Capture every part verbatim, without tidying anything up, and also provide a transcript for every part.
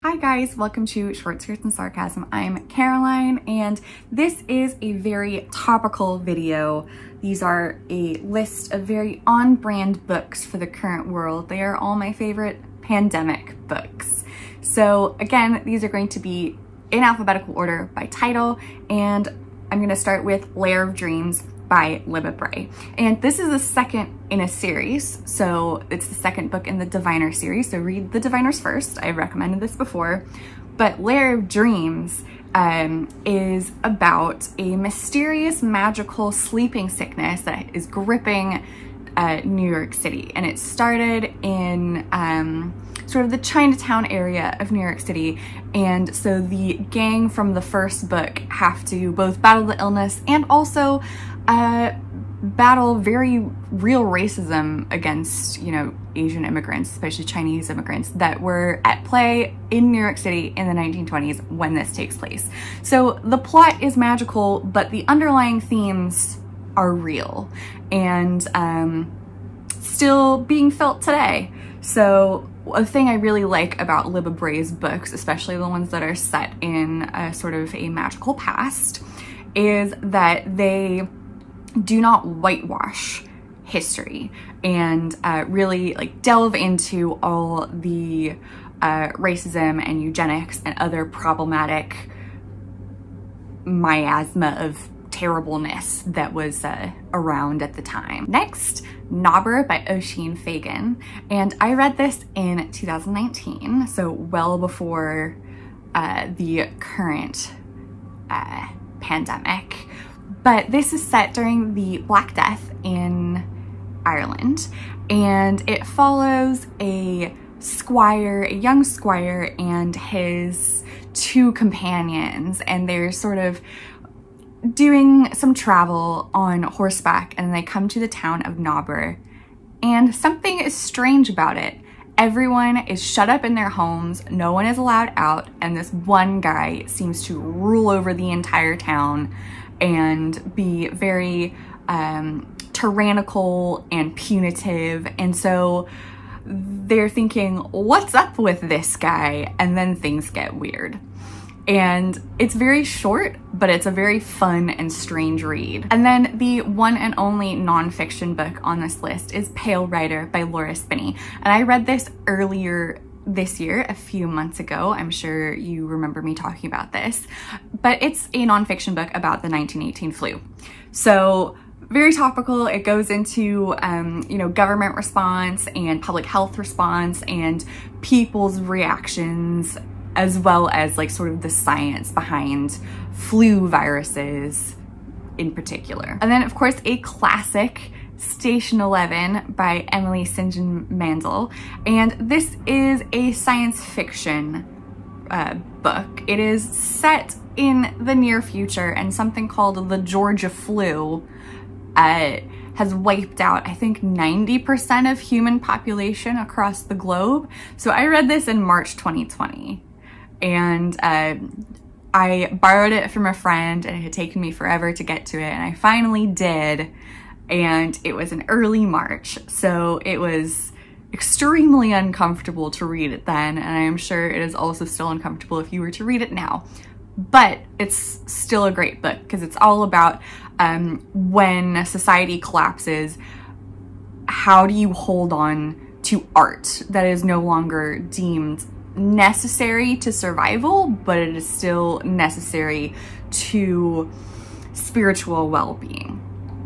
Hi guys, welcome to Short Skirts and Sarcasm. I'm Caroline and this is a very topical video. These are a list of very on-brand books for the current world. They are all my favorite pandemic books. So again, these are going to be in alphabetical order by title, and I'm going to start with Lair of Dreams by Libba Bray. And this is the second in a series, so it's the second book in the Diviner series, so read the Diviners first. I've recommended this before. But Lair of Dreams um, is about a mysterious magical sleeping sickness that is gripping uh, New York City. And it started in um, sort of the Chinatown area of New York City. And so the gang from the first book have to both battle the illness and also uh, battle very real racism against, you know, Asian immigrants, especially Chinese immigrants, that were at play in New York City in the nineteen twenties when this takes place. So the plot is magical, but the underlying themes are real and um, still being felt today. So a thing I really like about Libba Bray's books, especially the ones that are set in a sort of a magical past, is that they do not whitewash history and uh, really like delve into all the uh, racism and eugenics and other problematic miasma of terribleness that was uh, around at the time. Next, Nobber by Oisin Fagan, and I read this in two thousand nineteen, so well before uh, the current uh, pandemic. But this is set during the Black Death in Ireland, and it follows a squire, a young squire, and his two companions, and they're sort of doing some travel on horseback, and they come to the town of Nobber, and something is strange about it. Everyone is shut up in their homes, no one is allowed out, and this one guy seems to rule over the entire town and be very um, tyrannical and punitive. And so they're thinking, what's up with this guy? And then things get weird. And it's very short, but it's a very fun and strange read. And then the one and only nonfiction book on this list is Pale Rider by Laura Spinney. And I read this earlier this year, a few months ago. I'm sure you remember me talking about this, but it's a nonfiction book about the nineteen eighteen flu. So very topical. It goes into, um, you know, government response and public health response and people's reactions, as well as like sort of the science behind flu viruses in particular. And then of course a classic, Station Eleven by Emily St. John Mandel, and this is a science fiction uh, book. It is set in the near future, and something called the Georgia flu uh, has wiped out, I think, ninety percent of human population across the globe. So I read this in March twenty twenty, and uh, I borrowed it from a friend, and it had taken me forever to get to it, and I finally did. And it was in early March, so it was extremely uncomfortable to read it then, and I am sure it is also still uncomfortable if you were to read it now. But it's still a great book because it's all about um, when society collapses, how do you hold on to art that is no longer deemed necessary to survival, but it is still necessary to spiritual well-being.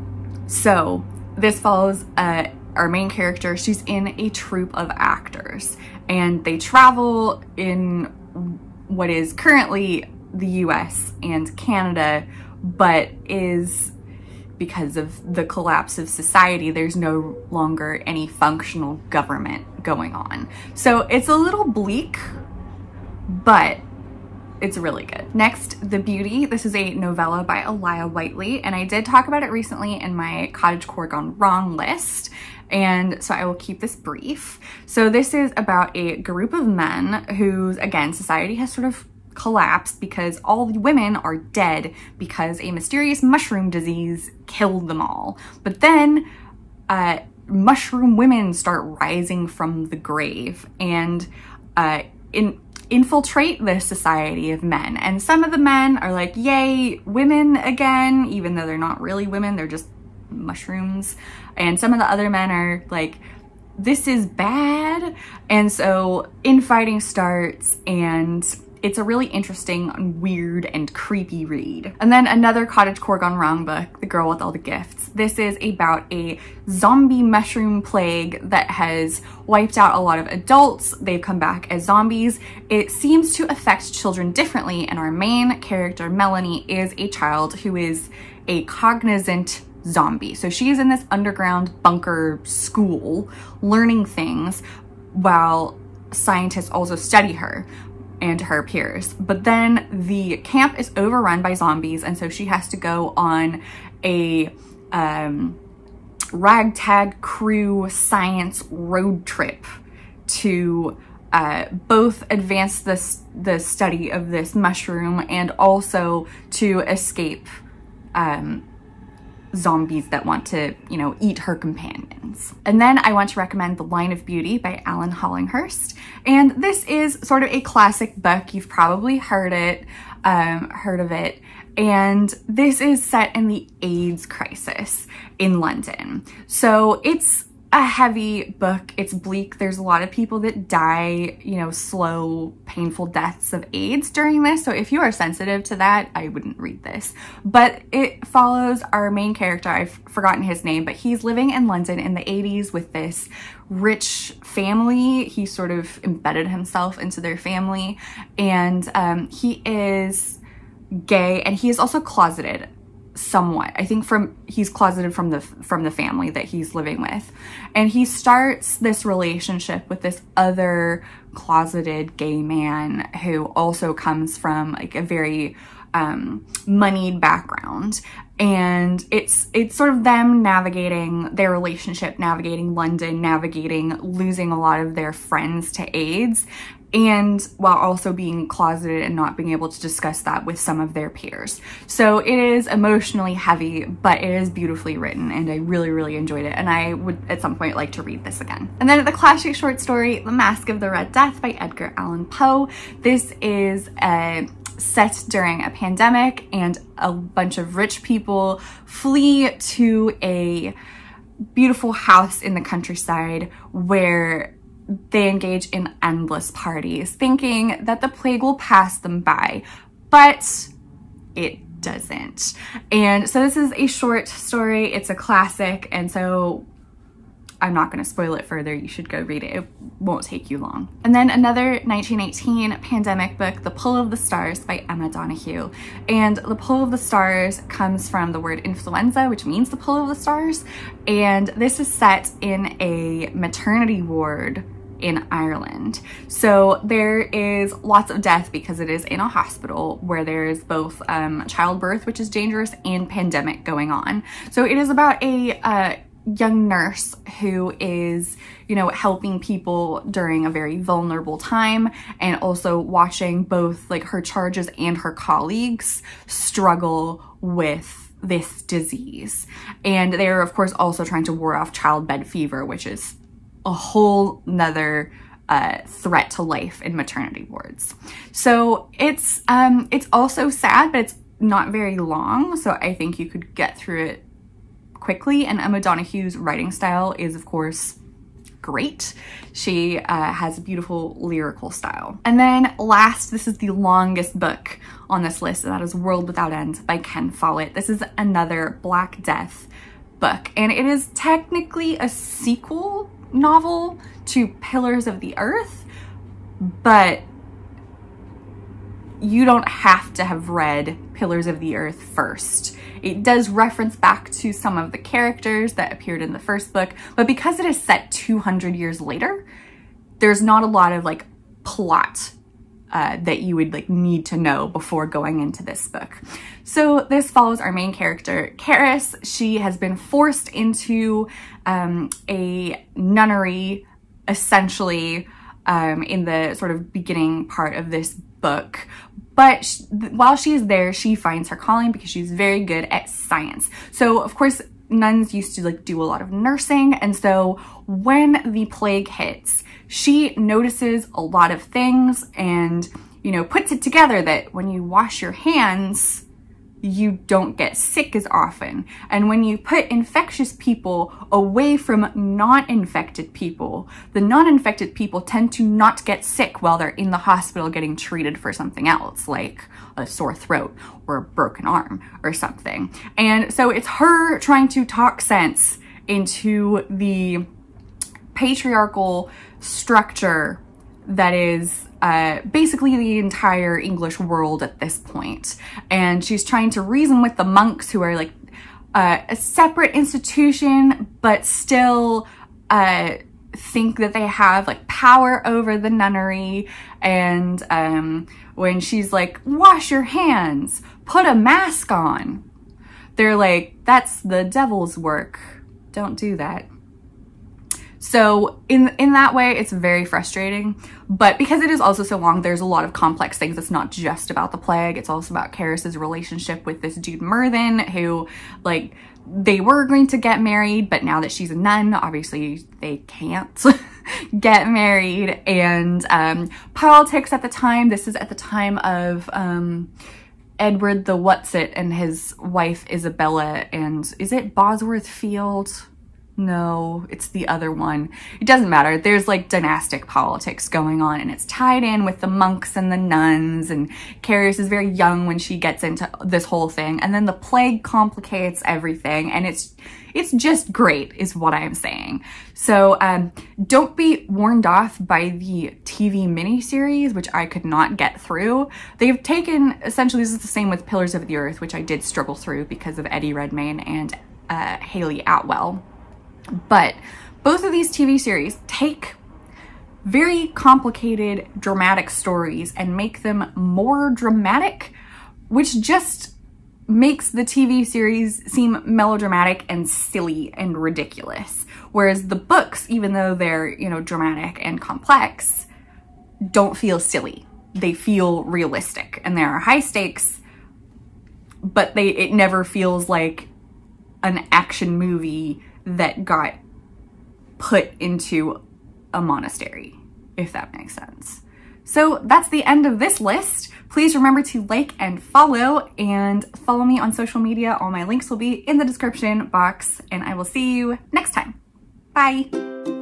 So this follows uh, our main character. She's in a troupe of actors, and they travel in what is currently the U S and Canada, but is, because of the collapse of society, there's no longer any functional government going on. So it's a little bleak, but it's really good. Next, The Beauty. This is a novella by Elia Whiteley, and I did talk about it recently in my Cottagecore Gone Wrong list, and so I will keep this brief. So this is about a group of men whose, again, society has sort of collapsed because all the women are dead because a mysterious mushroom disease killed them all. But then uh, mushroom women start rising from the grave, and uh, in infiltrate this society of men. And some of the men are like, yay, women again, even though they're not really women, they're just mushrooms. And some of the other men are like, this is bad. And so infighting starts, and it's a really interesting, weird, and creepy read. And then another cottagecore gone wrong book, The Girl with All the Gifts. This is about a zombie mushroom plague that has wiped out a lot of adults. They've come back as zombies. It seems to affect children differently, and our main character, Melanie, is a child who is a cognizant zombie. So she is in this underground bunker school learning things while scientists also study her and her peers. But then the camp is overrun by zombies, and so she has to go on a um, ragtag crew science road trip to uh, both advance this, the study of this mushroom and also to escape um, zombies that want to, you know, eat her companions. And then I want to recommend The Line of Beauty by Alan Hollinghurst. And this is sort of a classic book. You've probably heard it, um, heard of it. And this is set in the AIDS crisis in London. So it's a heavy book. It's bleak. There's a lot of people that die, you know, slow, painful deaths of AIDS during this. So if you are sensitive to that, I wouldn't read this. But it follows our main character. I've forgotten his name, but he's living in London in the eighties with this rich family. He sort of embedded himself into their family, and um, he is gay, and he is also closeted. Somewhat, I think from he's closeted from the from the family that he's living with, and he starts this relationship with this other closeted gay man who also comes from like a very um, moneyed background, and it's it's sort of them navigating their relationship, navigating London, navigating losing a lot of their friends to AIDS, and while also being closeted and not being able to discuss that with some of their peers. So it is emotionally heavy, but it is beautifully written, and I really, really enjoyed it, and I would at some point like to read this again. And then the classic short story, The Mask of the Red Death by Edgar Allan Poe. This is a set during a pandemic, and a bunch of rich people flee to a beautiful house in the countryside where they engage in endless parties, thinking that the plague will pass them by, but it doesn't. And so this is a short story. It's a classic, and so I'm not going to spoil it further. You should go read it. It won't take you long. And then another nineteen eighteen pandemic book, The Pull of the Stars by Emma Donoghue. And The Pull of the Stars comes from the word influenza, which means the pull of the stars. And this is set in a maternity ward in Ireland. So there is lots of death because it is in a hospital where there is both um, childbirth, which is dangerous, and pandemic going on. So it is about a uh, young nurse who is, you know, helping people during a very vulnerable time, and also watching both like her charges and her colleagues struggle with this disease. And they're of course also trying to ward off childbed fever, which is a whole nother uh, threat to life in maternity wards. So it's um, it's also sad, but it's not very long. So I think you could get through it quickly. And Emma Donoghue's writing style is of course great. She uh, has a beautiful lyrical style. And then last, this is the longest book on this list, and that is World Without End by Ken Follett. This is another Black Death book, and it is technically a sequel novel to Pillars of the Earth, but you don't have to have read Pillars of the Earth first. It does reference back to some of the characters that appeared in the first book, but because it is set two hundred years later, there's not a lot of like plot uh, that you would like need to know before going into this book. So this follows our main character, Karis. She has been forced into um, a nunnery, essentially, um, in the sort of beginning part of this book. But she, while she is there, she finds her calling because she's very good at science. So of course, nuns used to like do a lot of nursing, and so when the plague hits, she notices a lot of things and, you know, puts it together that when you wash your hands, you don't get sick as often. And when you put infectious people away from non-infected people, the non-infected people tend to not get sick while they're in the hospital getting treated for something else, like a sore throat or a broken arm or something. And so it's her trying to talk sense into the patriarchal structure that is uh, basically the entire English world at this point. And she's trying to reason with the monks, who are like uh, a separate institution, but still uh, think that they have like power over the nunnery. And um, when she's like, wash your hands, put a mask on, they're like, that's the devil's work. Don't do that. So in, in that way, it's very frustrating, but because it is also so long, there's a lot of complex things. It's not just about the plague. It's also about Carys's relationship with this dude Mervyn, who, like, they were going to get married, but now that she's a nun, obviously they can't get married. And um, politics at the time, this is at the time of um, Edward the Whatsit and his wife Isabella, and is it Bosworth Field? No, it's the other one. It doesn't matter. There's like dynastic politics going on, and it's tied in with the monks and the nuns, and Carys is very young when she gets into this whole thing, and then the plague complicates everything, and it's it's just great is what I'm saying. So um, don't be warned off by the T V miniseries, which I could not get through. They've taken, essentially this is the same with Pillars of the Earth, which I did struggle through because of Eddie Redmayne and uh, Hayley Atwell. But both of these T V series take very complicated, dramatic stories and make them more dramatic, which just makes the T V series seem melodramatic and silly and ridiculous. Whereas the books, even though they're, you know, dramatic and complex, don't feel silly. They feel realistic, and there are high stakes, but they it never feels like an action movie that got put into a monastery, if that makes sense. So that's the end of this list. Please remember to like and follow, and follow me on social media. All my links will be in the description box, and I will see you next time. Bye.